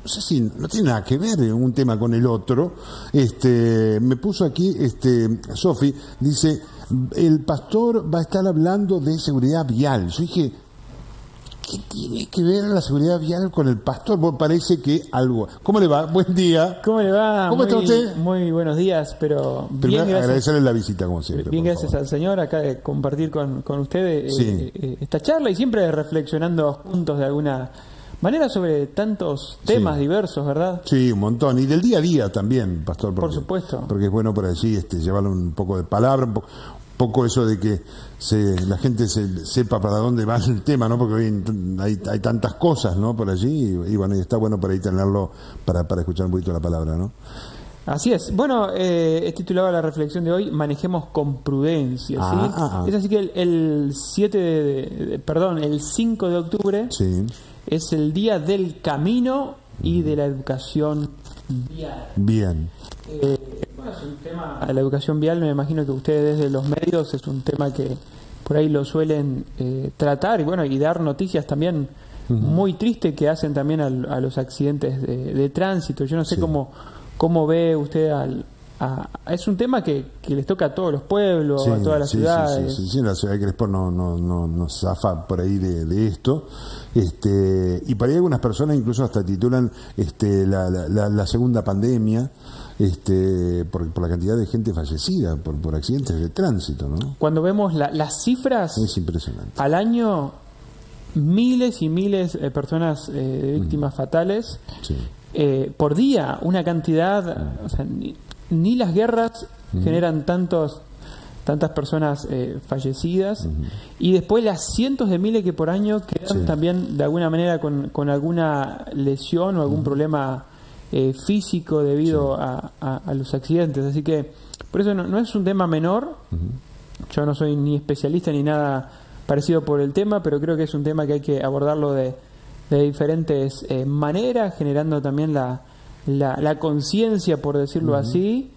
sé si no tiene nada que ver un tema con el otro. Me puso aquí, Sofi, dice, el pastor va a estar hablando de seguridad vial. Yo dije, ¿qué tiene que ver la seguridad vial con el pastor? Pues parece que algo. ¿Cómo le va? Buen día. ¿Cómo le va? ¿Cómo está usted? Muy buenos días, pero bien, gracias. Agradecerle la visita, como siempre. Bien, gracias al Señor, acá de compartir con ustedes sí. Esta charla y siempre reflexionando juntos de alguna manera sobre tantos temas sí. diversos, ¿verdad? Sí, un montón. Y del día a día también, pastor. Por supuesto. Porque es bueno por allí llevarle un poco de palabra, un poco eso de que la gente sepa para dónde va el tema, ¿no? Porque hoy hay tantas cosas, ¿no? Por allí y bueno, y está bueno por ahí tenerlo para escuchar un poquito la palabra, ¿no? Así es. Bueno, he titulado la reflexión de hoy, manejemos con prudencia, ¿sí? Es así que el 5 de octubre sí. es el día del camino y de la educación vial. Bien. Bueno, es un tema, la educación vial, me imagino que ustedes desde los medios es un tema que por ahí lo suelen tratar y bueno, y dar noticias también muy tristes que hacen también a los accidentes de tránsito. Yo no sé cómo ve usted es un tema que les toca a todos los pueblos, a todas las ciudades. Sí, la ciudad de Crespo no zafa por ahí de esto. Y por ahí algunas personas incluso hasta titulan la segunda pandemia. Por la cantidad de gente fallecida por accidentes de tránsito, ¿no? Cuando vemos las cifras, es impresionante. Al año, miles y miles de personas de víctimas fatales, por día, una cantidad, o sea, ni las guerras generan tantas personas fallecidas, y después las cientos de miles que por año quedan también de alguna manera con alguna lesión o algún problema físico debido a los accidentes. Así que por eso no es un tema menor. Yo no soy ni especialista ni nada parecido por el tema, pero creo que es un tema que hay que abordarlo de diferentes maneras, generando también la conciencia, por decirlo así,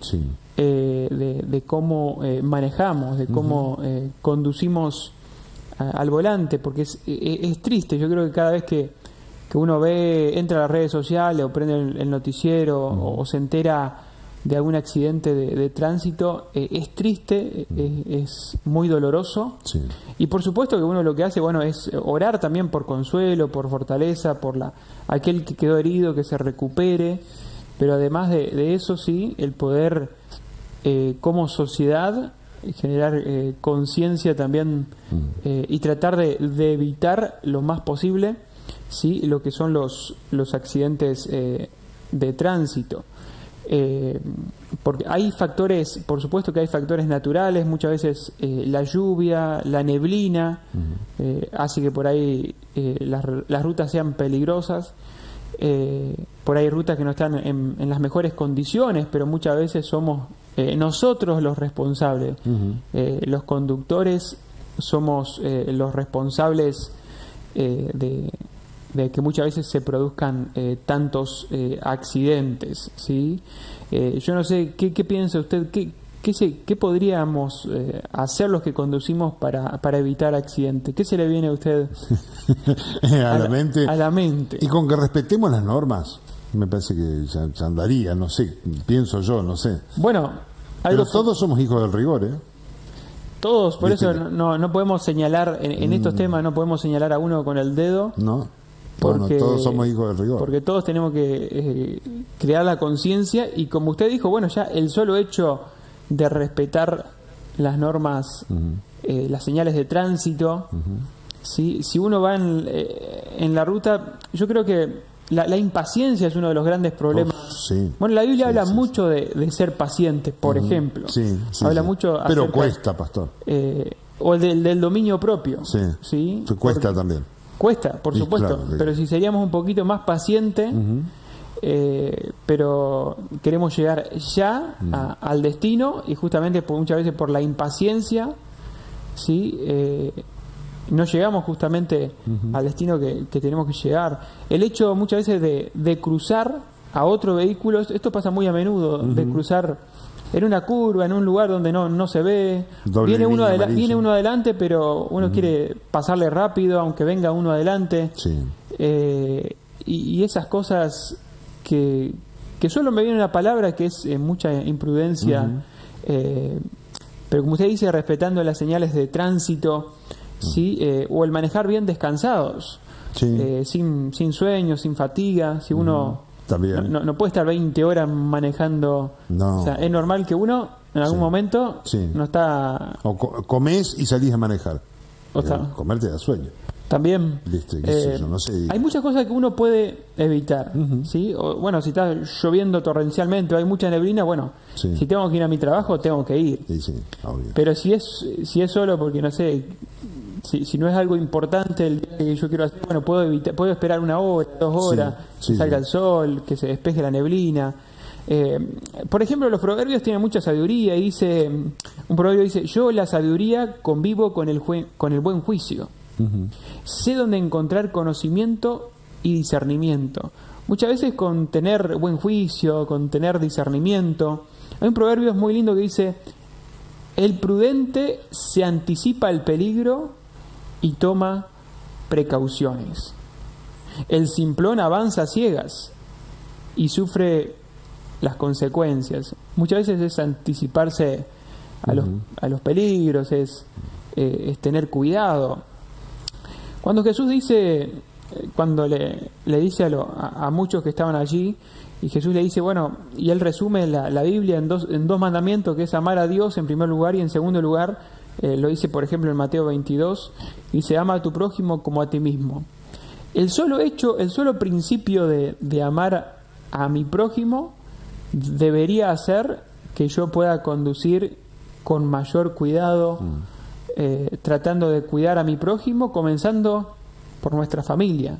de cómo manejamos, de cómo conducimos al volante, porque es triste. Yo creo que cada vez que uno entra a las redes sociales o prende el noticiero o se entera de algún accidente de tránsito, es triste, es muy doloroso. Y por supuesto que uno lo que hace, bueno, es orar también por consuelo, por fortaleza, por aquel que quedó herido, que se recupere. Pero además de eso, sí, el poder como sociedad generar conciencia también y tratar de evitar lo más posible lo que son los accidentes de tránsito. Porque hay factores, por supuesto que hay factores naturales, muchas veces la lluvia, la neblina hace que por ahí las rutas sean peligrosas. Por ahí hay rutas que no están en las mejores condiciones, pero muchas veces somos nosotros los responsables. Los conductores somos los responsables de que muchas veces se produzcan tantos accidentes, ¿sí? Yo no sé, ¿qué piensa usted? ¿Qué podríamos hacer los que conducimos para evitar accidentes? ¿Qué se le viene a usted a la mente? Y con que respetemos las normas, me parece que ya andaría, no sé, pienso yo, no sé. Bueno, pero todos somos hijos del rigor, ¿eh? Todos, por eso no podemos señalar, en estos temas no podemos señalar a uno con el dedo. No. Porque, todos somos hijos del rigor. Porque todos tenemos que crear la conciencia y como usted dijo, bueno, ya el solo hecho de respetar las normas, las señales de tránsito, si uno va en la ruta, yo creo que la impaciencia es uno de los grandes problemas. Bueno, la Biblia habla mucho de ser paciente, por ejemplo. Habla mucho pero acerca, cuesta, pastor. O del dominio propio. Sí. Cuesta también. Cuesta, por supuesto, claro. Pero si seríamos un poquito más pacientes, pero queremos llegar ya al destino y justamente muchas veces por la impaciencia, no llegamos justamente al destino que tenemos que llegar. El hecho muchas veces de cruzar a otro vehículo, esto pasa muy a menudo, de cruzar en una curva, en un lugar donde no se ve, viene uno adelante, pero uno quiere pasarle rápido, aunque venga uno adelante. Y esas cosas que solo me viene una palabra que es mucha imprudencia, pero como usted dice, respetando las señales de tránsito, ¿sí? O el manejar bien descansados, sin sueño, sin fatiga. Si uno no puede estar 20 horas manejando, o sea, es normal que uno en algún momento no está... O comés y salís a manejar. Comer te da sueño. También no sé. Hay muchas cosas que uno puede evitar, ¿sí? O, bueno, si está lloviendo torrencialmente o hay mucha neblina, bueno, si tengo que ir a mi trabajo, tengo que ir. Pero si es solo porque, no sé, si no es algo importante el día que yo quiero hacer, bueno, puedo esperar 1 hora, 2 horas, que salga el sol, que se despeje la neblina. Por ejemplo, los proverbios tienen mucha sabiduría y un proverbio dice: yo la sabiduría convivo con el buen juicio. Sé dónde encontrar conocimiento y discernimiento. Muchas veces con tener buen juicio, con tener discernimiento. Hay un proverbio muy lindo que dice: el prudente se anticipa al peligro y toma precauciones. El simplón avanza a ciegas y sufre las consecuencias. Muchas veces es anticiparse a los peligros, es tener cuidado. Cuando Jesús dice, cuando le dice a muchos que estaban allí, y Jesús le dice, bueno, y él resume la Biblia en dos mandamientos, que es amar a Dios en primer lugar, y en segundo lugar, lo dice por ejemplo en Mateo 22, dice: ama a tu prójimo como a ti mismo. El solo principio de amar a mi prójimo debería hacer que yo pueda conducir con mayor cuidado, tratando de cuidar a mi prójimo, comenzando por nuestra familia,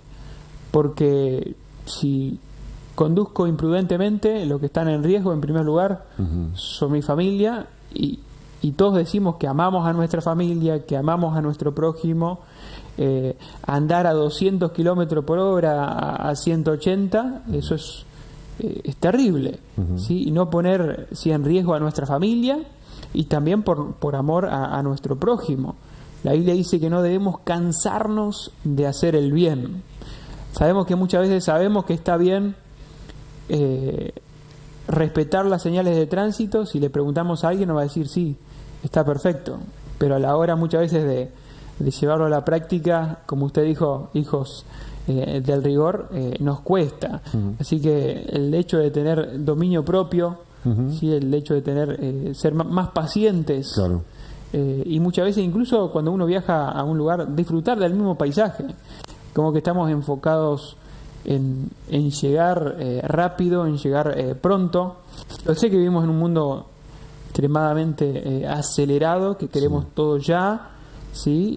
porque si conduzco imprudentemente, lo que están en riesgo en primer lugar son mi familia, y todos decimos que amamos a nuestra familia, que amamos a nuestro prójimo. Andar a 200 kilómetros por hora, a 180, eso es terrible, ¿sí? Y no poner en riesgo a nuestra familia, y también por amor a nuestro prójimo. La Biblia dice que no debemos cansarnos de hacer el bien. Sabemos que muchas veces sabemos que está bien respetar las señales de tránsito. Si le preguntamos a alguien, nos va a decir sí, está perfecto, pero a la hora muchas veces de llevarlo a la práctica, como usted dijo, hijos del rigor, nos cuesta. Así que el hecho de tener dominio propio, ¿sí? El hecho de tener ser más pacientes, y muchas veces incluso cuando uno viaja a un lugar, disfrutar del mismo paisaje, como que estamos enfocados en llegar rápido, en llegar pronto. Yo sé que vivimos en un mundo extremadamente acelerado, que queremos todo ya, ¿sí?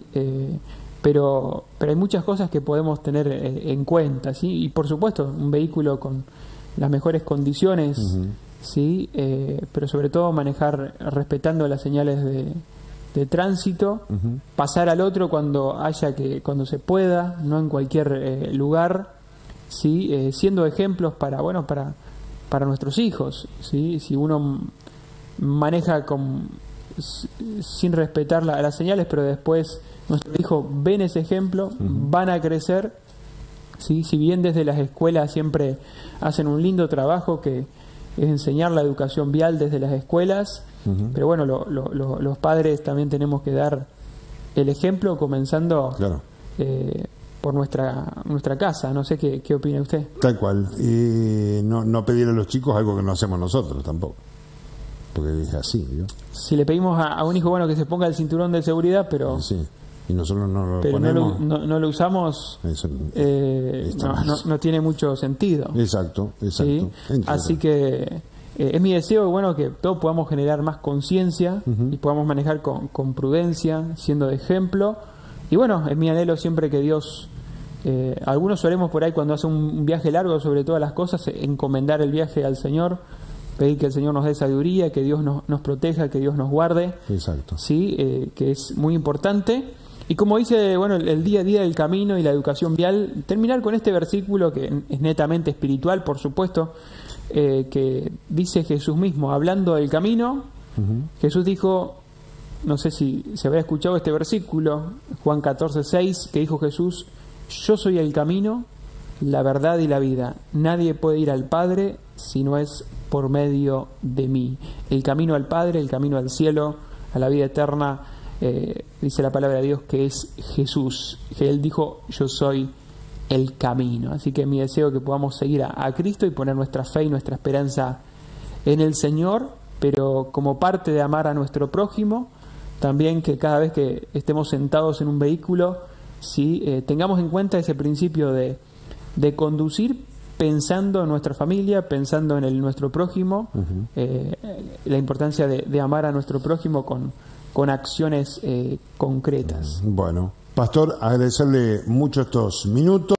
Pero hay muchas cosas que podemos tener en cuenta, ¿sí? Y por supuesto un vehículo con las mejores condiciones, ¿sí? Pero sobre todo manejar respetando las señales de tránsito, pasar al otro cuando se pueda, no en cualquier lugar, ¿sí? Siendo ejemplos para nuestros hijos, ¿sí? Si uno maneja sin respetar las señales, pero después nuestros hijos ven ese ejemplo, van a crecer, ¿sí? Si bien desde las escuelas siempre hacen un lindo trabajo que es enseñar la educación vial desde las escuelas, pero bueno, los padres también tenemos que dar el ejemplo, comenzando por nuestra casa. No sé qué opina usted. Tal cual. No pedir a los chicos algo que no hacemos nosotros tampoco, porque es así, ¿no? Si le pedimos a un hijo, bueno, que se ponga el cinturón de seguridad, pero y nosotros no lo ponemos, no lo usamos, eso, no tiene mucho sentido. Exacto. ¿Sí? Así que es mi deseo, bueno, que todos podamos generar más conciencia y podamos manejar con prudencia, siendo de ejemplo. Y bueno, es mi anhelo siempre que Dios, algunos solemos por ahí cuando hace un viaje largo, sobre todas las cosas, encomendar el viaje al Señor, pedir que el Señor nos dé sabiduría, que Dios nos proteja, que Dios nos guarde. Exacto. ¿Sí? Que es muy importante. Y como dice, bueno, el día a día del camino y la educación vial, terminar con este versículo que es netamente espiritual, por supuesto, que dice Jesús mismo, hablando del camino. Jesús dijo, no sé si se habrá escuchado este versículo, Juan 14:6, que dijo Jesús: yo soy el camino, la verdad y la vida. Nadie puede ir al Padre si no es por medio de mí. El camino al Padre, el camino al cielo, a la vida eterna, dice la palabra de Dios que es Jesús, que Él dijo: yo soy el camino. Así que mi deseo es que podamos seguir a Cristo y poner nuestra fe y nuestra esperanza en el Señor, pero como parte de amar a nuestro prójimo, también que cada vez que estemos sentados en un vehículo, tengamos en cuenta ese principio de conducir pensando en nuestra familia, pensando en nuestro prójimo, la importancia de amar a nuestro prójimo con acciones concretas. Bueno, Pastor, agradecerle mucho estos minutos.